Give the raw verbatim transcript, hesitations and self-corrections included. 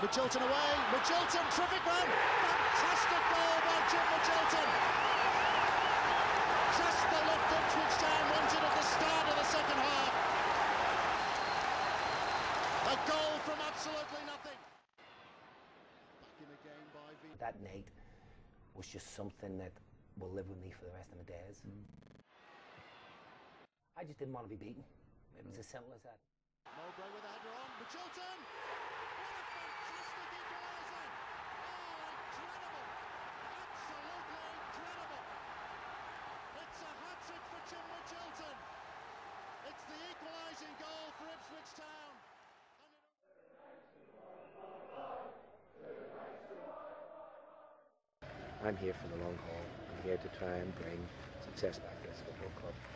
Magilton away, Magilton, terrific run, fantastic goal by Jim Magilton. Just the lift Ipswich Town wanted at the start of the second half. A goal from absolutely nothing. Back in again by V. That night was just something that will live with me for the rest of my days. Mm. I just didn't want to be beaten. It was as simple as that. Mowbray with a header on, Magilton! What a fantastic equaliser! Oh, incredible! Absolutely incredible! It's a hat-trick for Jim Magilton! It's the equalising goal for Ipswich Town! I'm here for the long haul. I'm here to try and bring success back to this football club.